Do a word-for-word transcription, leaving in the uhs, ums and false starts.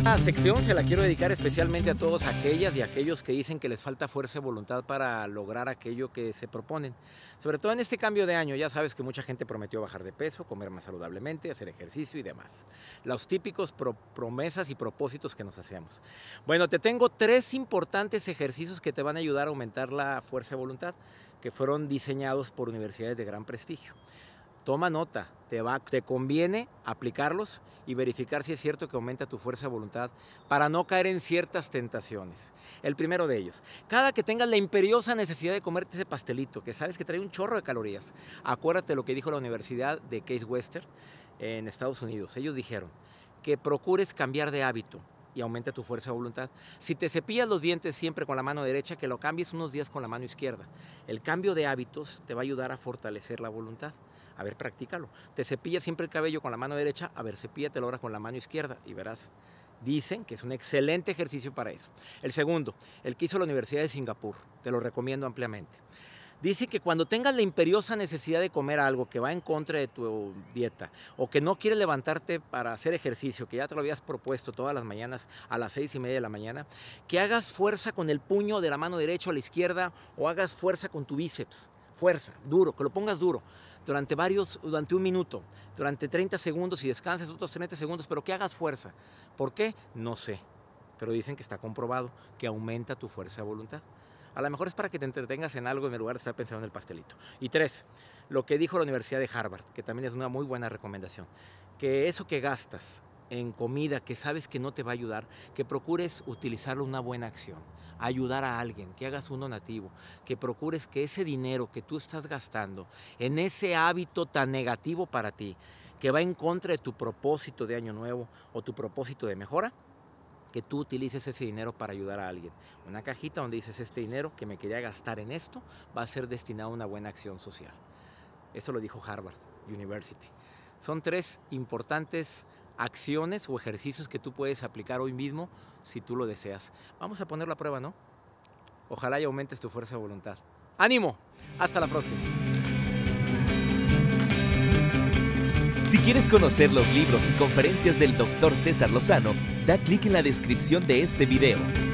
Esta sección se la quiero dedicar especialmente a todos aquellas y aquellos que dicen que les falta fuerza y voluntad para lograr aquello que se proponen. Sobre todo en este cambio de año, ya sabes que mucha gente prometió bajar de peso, comer más saludablemente, hacer ejercicio y demás. Los típicos pro promesas y propósitos que nos hacemos. Bueno, te tengo tres importantes ejercicios que te van a ayudar a aumentar la fuerza y voluntad, que fueron diseñados por universidades de gran prestigio. Toma nota, te, va, te conviene aplicarlos y verificar si es cierto que aumenta tu fuerza de voluntad para no caer en ciertas tentaciones. El primero de ellos, cada que tengas la imperiosa necesidad de comerte ese pastelito, que sabes que trae un chorro de calorías, acuérdate lo que dijo la Universidad de Case Western en Estados Unidos. Ellos dijeron que procures cambiar de hábito y aumenta tu fuerza de voluntad. Si te cepillas los dientes siempre con la mano derecha, que lo cambies unos días con la mano izquierda. El cambio de hábitos te va a ayudar a fortalecer la voluntad. A ver, practícalo. Te cepillas siempre el cabello con la mano derecha, a ver, cepíllatelo ahora con la mano izquierda y verás. Dicen que es un excelente ejercicio para eso. El segundo, el que hizo la Universidad de Singapur, te lo recomiendo ampliamente. Dice que cuando tengas la imperiosa necesidad de comer algo que va en contra de tu dieta o que no quieres levantarte para hacer ejercicio, que ya te lo habías propuesto todas las mañanas a las seis y media de la mañana, que hagas fuerza con el puño de la mano derecha a la izquierda o hagas fuerza con tu bíceps. Fuerza, duro, que lo pongas duro. Durante varios, durante un minuto, durante treinta segundos y descanses otros treinta segundos, pero que hagas fuerza. ¿Por qué? No sé, pero dicen que está comprobado que aumenta tu fuerza de voluntad. A lo mejor es para que te entretengas en algo en lugar de estar pensando en el pastelito. Y tres, lo que dijo la Universidad de Harvard, que también es una muy buena recomendación, que eso que gastas en comida que sabes que no te va a ayudar, que procures utilizarlo en una buena acción, ayudar a alguien, que hagas uno nativo, que procures que ese dinero que tú estás gastando en ese hábito tan negativo para ti, que va en contra de tu propósito de año nuevo o tu propósito de mejora, que tú utilices ese dinero para ayudar a alguien. Una cajita donde dices, este dinero que me quería gastar en esto va a ser destinado a una buena acción social. Eso lo dijo Harvard University. Son tres importantes acciones o ejercicios que tú puedes aplicar hoy mismo si tú lo deseas. Vamos a ponerlo a prueba, ¿no? Ojalá y aumentes tu fuerza de voluntad. ¡Ánimo! Hasta la próxima. Si quieres conocer los libros y conferencias del doctor César Lozano, da clic en la descripción de este video.